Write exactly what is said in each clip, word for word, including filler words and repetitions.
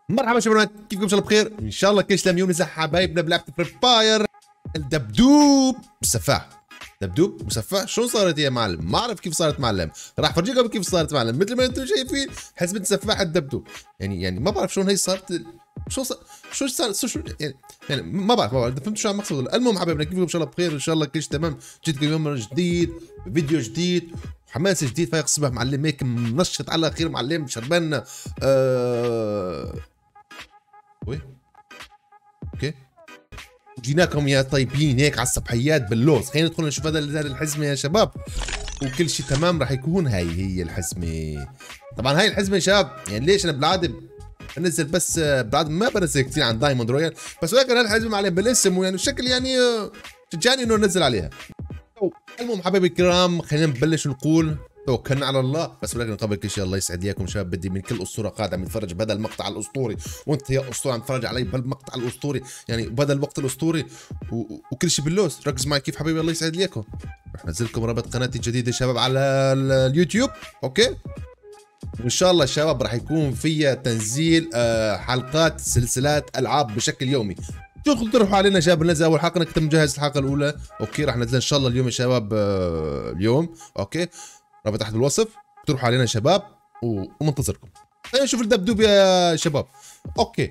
مرحبا شباب، كيفكم؟ ان شاء الله بخير، ان شاء الله كل شيء يوم نزح حبايبنا بلعبة فري فاير. الدبدوب سفاح، دبدوب مسفح. شلون صارت يا معلم؟ ما اعرف كيف صارت معلم، راح افرجيكم كيف صارت معلم. مثل ما انتم شايفين حسبة سفاح الدبدوب، يعني يعني ما بعرف شلون هي صارت، شو صار شو صار شو يعني, يعني ما بعرف ما بعرف فهمت شو عم اقصد. المهم حبايبنا كيفكم؟ ان شاء الله بخير، ان شاء الله كل شيء تمام. جيتكم يوم جديد، فيديو جديد، حماس جديد. فايق الصبح معلم، هيك منشط على خير معلم، شربنا آه... وي اوكي. جيناكم يا طيبين هيك على الصبحيات باللوز. خلينا ندخل نشوف هذا الحزمه يا شباب، وكل شيء تمام. راح يكون هاي هي الحزمه. طبعا هاي الحزمه يا شباب، يعني ليش انا بالعاده بنزل بس بالعاده ما بنزل كثير عن دايموند رويال، بس ولكن هالحزمه عليه بالاسم ويعني الشكل يعني شجعني انه ننزل عليها. المهم حبايبي الكرام، خلينا نبلش نقول توكلنا على الله. بس ولكن قبل كل شيء الله يسعد اياكم شباب، بدي من كل اسطوره قاعد عم يتفرج بهذا المقطع الاسطوري، وانت يا اسطوره عم تتفرج علي بهالمقطع الاسطوري، يعني بهذا الوقت الاسطوري وكل شيء باللوز. ركز معي كيف حبيبي، الله يسعد ليكم. رح نزل لكم رابط قناتي الجديده شباب على اليوتيوب، اوكي؟ وان شاء الله شباب راح يكون فيها تنزيل حلقات سلسلات العاب بشكل يومي. تدخلوا تروحوا علينا شباب، ننزل اول حلقه، انا كنت مجهز الحلقه الاولى، اوكي؟ راح ننزل ان شاء الله اليوم يا شباب، اليوم اوكي. رابط تحت بالوصف، تروحوا علينا شباب ومنتظركم. خلينا نشوف الدبدوب يا شباب، اوكي.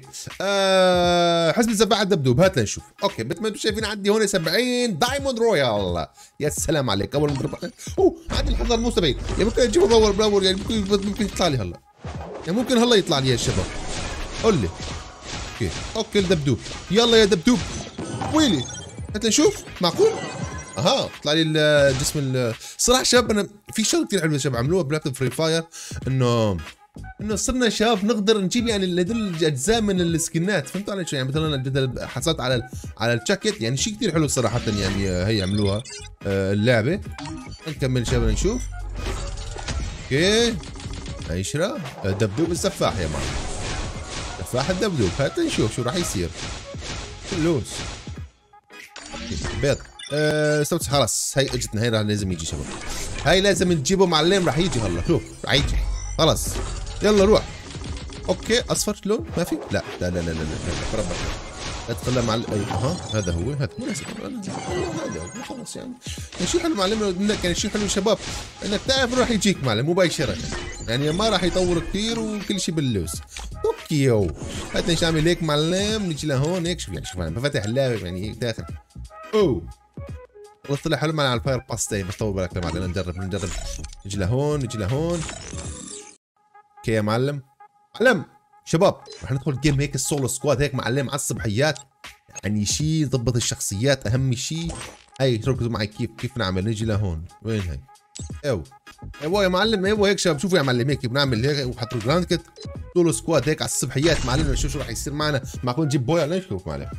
أه حسب سباح الدبدوب، هات لنشوف. اوكي مثل ما انتم شايفين عندي هون سبعين دايموند رويال. يا سلام عليك. اول مره اوه عندي الحظر مو سبعين، يعني ممكن اجيبه باور باور، يعني ممكن ممكن يطلع لي هلا، يعني ممكن هلا يطلع لي يا شباب. قول لي اوكي. اوكي الدبدوب، يلا يا دبدوب ويلي، هات لنشوف. معقول؟ اها طلع لي الجسم. الصراحه شباب انا في شغله كثير حلوه شباب عملوها بلعبه فري فاير، انه انه صرنا شباب نقدر نجيب يعني هدول الاجزاء من السكنات. فهمتوا علي شو؟ يعني مثلا حصلت على على الجاكيت، يعني شيء كثير حلو صراحه، يعني هي عملوها اللعبه. نكمل شباب نشوف. اوكي عشرة دبدوب السفاح يا معلم، سفاح الدبدوب. هات نشوف شو راح يصير. فلوس بيض. أه استوت خلاص، هاي اجتنا، هاي لازم يجي شباب، هاي لازم نجيبه معلم. راح يجي هلا، شوف راح يجي خلاص. يلا روح. اوكي اصفر لون ما في؟ لا لا لا لا لا لا بربك ادخل مع اها هذا هو، هذا مناسب هذا خلاص. يعني شيء حلو معلم منك، يعني شيء حلو شباب انك تعرف راح يجيك معلم مباشره، يعني ما راح يطور كثير وكل شيء باللوز. اوكي يو هات ايش اعمل هيك معلم، نجي لهون هيك. شوف يعني شوف انا بفتح اللعبه يعني هيك داخل. اوه والله طلع حلو معنا على الفاير باستين، بس طول بالك يا معلم. نجرب نجرب نجي لهون نجي لهون. اوكي يا معلم. معلم شباب رح ندخل جيم هيك السولو سكواد هيك معلم على الصبحيات، يعني شيء يضبط الشخصيات اهم شيء. هاي ركزوا معي كيف كيف نعمل. نجي لهون، وين هاي؟ ايوه ايوه يا معلم، ايوه هيك شباب. شوفوا يا معلم هيك بنعمل هيك، وحطوا جراند كت سولو سكواد هيك على الصبحيات معلم. نشوف شو رح يصير معنا. معقول نجيب بويا؟ نشوف معلم.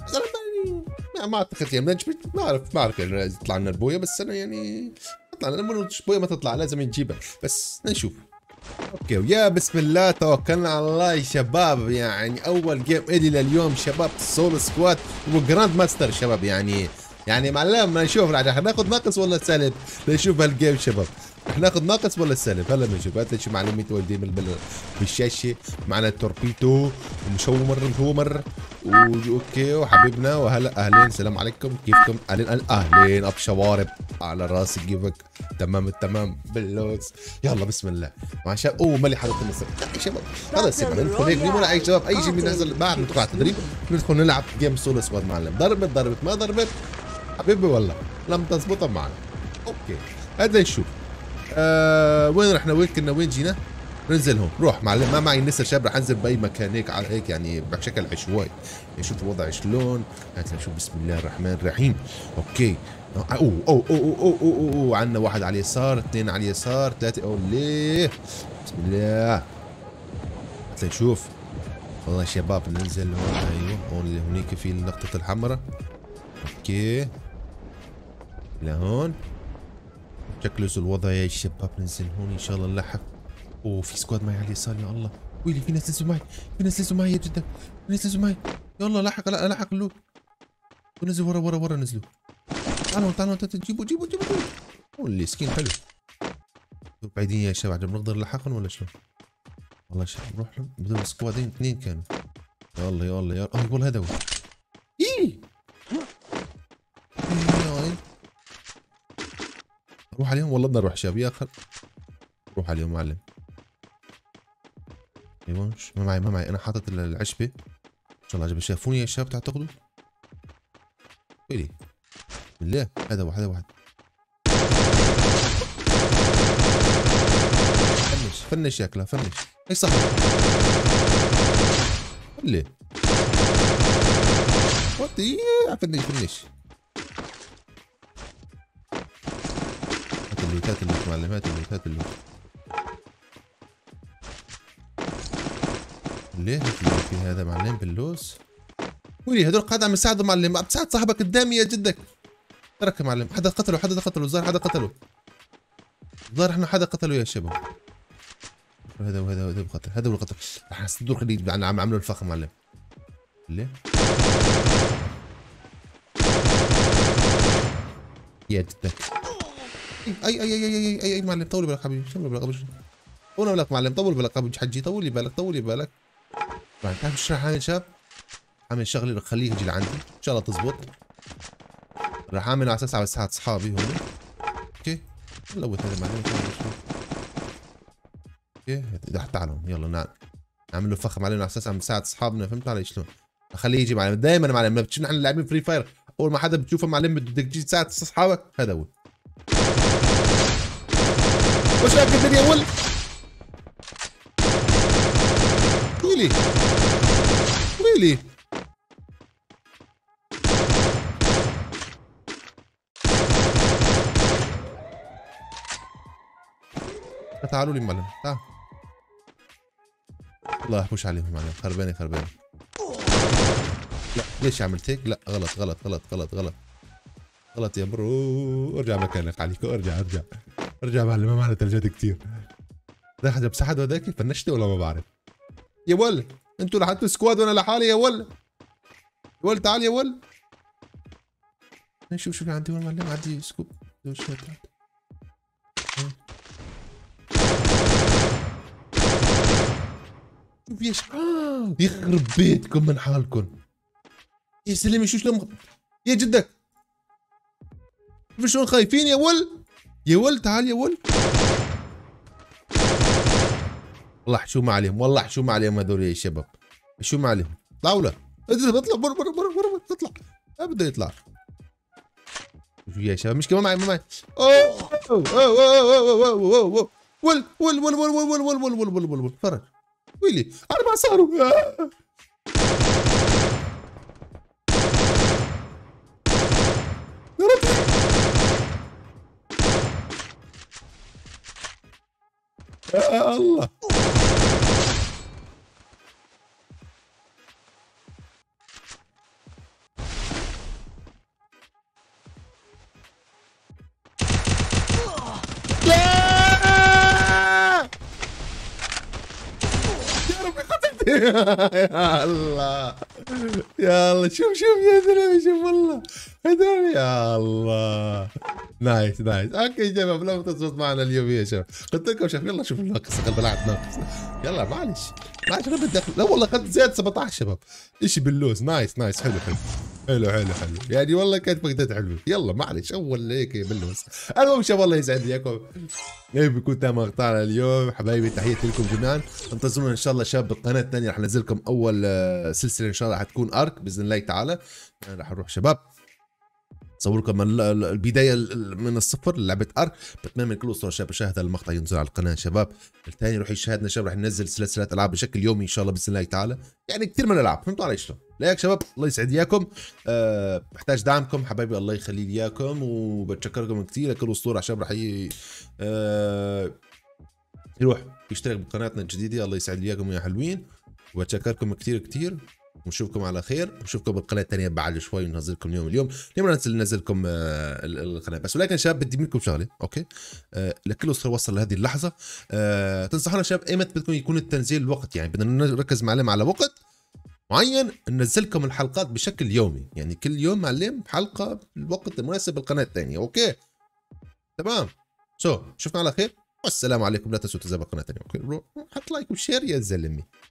ما اعتقد يعني ما بعرف ما بعرف يعني يطلع لنا البويه، بس انا يعني تطلع لنا بويه ما تطلع لازم نجيبها، بس نشوف. اوكي ويا بسم الله توكلنا على الله يا شباب. يعني اول جيم الي لليوم شباب، سولو سكواد وجراند ماستر شباب. يعني يعني معلم نشوف رح ناخذ ناقص ولا سالب. نشوف هالجيم شباب، رح ناخذ ناقص ولا سالب. هلا بنشوف. هات شو معلومات والدين بالشاشه. معنا التوربيتو ومشومر الهومر اوكي وحبيبنا. وهلا اهلين السلام عليكم كيفكم؟ اهلين اهلين اب شوارب على راسي كيفك؟ تمام التمام باللوز. يلا بسم الله مع شباب. اوه ملي حركه النصر شباب. خلص يا معلم ندخل هيك بدون اي شباب اي شيء بينزل بعد ندخل على التدريب، ندخل نلعب جيم سولو سكواد معلم. ضربت ضربت ما ضربت حبيبي والله لم تزبط معنا. اوكي هذا نشوف. آه وين رحنا؟ وين كنا؟ وين جينا؟ ننزل هون. روح معلم ما معي نسر شاب، رح انزل باي مكان هيك على هيك يعني بشكل عشوائي. نشوف الوضع شلون. هات نشوف. بسم الله الرحمن الرحيم. اوكي اوه اوه اوه اوه اوه, أوه, أوه. عندنا واحد على اليسار، اثنين على اليسار، ثلاثة. اوه ليه؟ بسم الله. هات نشوف. والله يا شباب ننزل هون. ايوه هون اللي هونيك في النقطة الحمراء. اوكي لهون. شكله الوضع يا شباب. ننزل هون ان شاء الله نلحق. اوه في سكواد معي على اليسار يا الله. ويلي في ناس نزلوا معي، في ناس نزلوا معي يا جدا، في ناس نزلوا معي. يلا لحق لحق اللوت. ونزلوا ورا ورا ورا نزلوا. تعالوا تعالوا جيبوا جيبوا جيبوا. اوه اللي سكين حلو. بعيدين يا شباب، نقدر نلحقهم ولا شلون؟ والله شباب نروح له بدون سكوادين اثنين كانوا. يلا يلا يلا اه والله هذا هو. ايه روح عليهم والله بدنا نروح شباب يا اخي. روح عليهم معلم. ايوه ما معي ما معي انا حاطط العشبه ان شاء الله عجب. شافوني يا شباب تعتقدوا؟ ويلي بالله هذا واحد هذا واحد. فنش فنش ياكلها فنش. اي صح ليه؟ وات ايه فنش فنش. هات اللوت هات اللوت معلم هات اللوت هات اللوت. ليه في هذا معلم باللوز؟ ويلي هذول قاعد عم يساعدوا معلم. عم تساعد صاحبك قدامي يا جدك. ترك يا معلم. حدا قتله حدا قتله الظاهر حدا قتله. الظاهر احنا حدا قتله يا شباب. هذا وهذا هذا بقتل هذا هو القتل. راح نصدر خليه عم عملوا الفخ معلم. ليه؟ يا جدك. اي اي اي اي اي اي, أي معلم طولي بالك حبيبي طولي بالك طولي بالك معلم طول بالك ابو حجي طولي بالك طولي بالك. بعد تعرف ايش راح اعمل شاب؟ اعمل شغله خليه يجي لعندي ان شاء الله تزبط. راح اعمل على اساس على ساعة اصحابي هون. اوكي لوت هذا معلم. اوكي تعالوا يلا نعم نعمل له فخ معلم على اساس عم نساعد اصحابنا. فهمت علي شلون؟ خليه يجي معلم دائما معلم. بتشوف نحن لاعبين فري فاير اول ما حدا بتشوفه معلم بدك تجي تساعد اصحابك. هذا هو. وش رايك الدنيا ول؟ ويلي ويلي تعالوا لي معلم تعال. الله يحوش عليهم معلم. خربانه خربانه. لا ليش عملت هيك؟ لا غلط غلط غلط غلط غلط غلط يا برو. ارجع مكانك عليكو. ارجع ارجع ارجع معلم. ما معنا ثلجات كثير. ده حدا بساعد هذاك فنشته ولا ما بعرف. يا ول انتوا لحقتوا سكواد وانا لحالي يا ول. يا ول تعال يا ول. شوف شوف عندي وين معلم. عندي سكوب. شوف يا شباب يخرب بيتكم من حالكم. يا سلمي شو شلون يا جدك. شوف شلون خايفين يا ول. يا ول تعال يا ول. والله حشومة عليهم والله حشومة عليهم هذول يا شباب. حشومة عليهم. اطلعوا له. اطلع برا برا برا برا اطلع. ما بده يطلع. شوف يا شباب مش كمان معي ما معي. اوه اوه اوه اوه اوه اوه ول ول ول ول ول ول ول ول ول ول ول ول فرج. ويلي أربع صاروا. يا ربي يا الله. يا الله يا الله شوف شوف يا زلمه شوف والله هذول يا الله. نايس نايس. اوكي شباب لو تزبط معنا اليوم يا شباب قلت لكم شوف يلا شوف الناقص قلب بلعت ناقص. يلا معلش معلش انا بدي لا والله قد زاد سبعطعش شباب. اشي باللوز. نايس نايس حلو حلو حلو حلو حلو يعني والله كانت مقدات حلوه. يلا معلش اول هيك باللوز. المهم شباب الله يسعد اياكم. هيك بيكون تم مقطعنا اليوم حبايبي. تحياتي لكم جميعا. انتظرونا ان شاء الله شباب بالقناه الثانيه رح نزل لكم اول سلسله ان شاء الله حتكون ارك باذن الله تعالى. رح نروح شباب صور لكم البدايه من الصفر لعبه ارك. بتمنى كل اسره شباب يشاهد المقطع ينزل على القناه شباب. الثاني روح يشاهدنا شباب. رح ننزل سلسله العاب بشكل يومي ان شاء الله باذن الله تعالى. يعني كثير من الالعاب فهمتوا علي شلون؟ ليك شباب الله يسعد اياكم. أه بحتاج دعمكم حبايبي. الله يخلي لي اياكم وبتشكركم كثير. كل اسطوره شباب رح ي... أه يروح يشترك بقناتنا الجديده. الله يسعد لي اياكم يا حلوين وبتشكركم كثير كثير. ونشوفكم على خير. ونشوفكم بالقناه الثانيه بعد شوي وننزل لكم اليوم. اليوم اليوم ننزل ننزل لكم آه القناه بس. ولكن شباب بدي منكم شغله اوكي آه لكل اسره وصل لهذه اللحظه آه تنصحونا شباب ايمتى بدكم يكون التنزيل الوقت. يعني بدنا نركز معلم على وقت معين ننزل لكم الحلقات بشكل يومي. يعني كل يوم معلم حلقه بالوقت المناسب بالقناه الثانيه. اوكي تمام. سو so, شوفنا على خير. والسلام عليكم. لا تنسوا تتابعوا قناتنا، حط لايك وشير يا زلمه.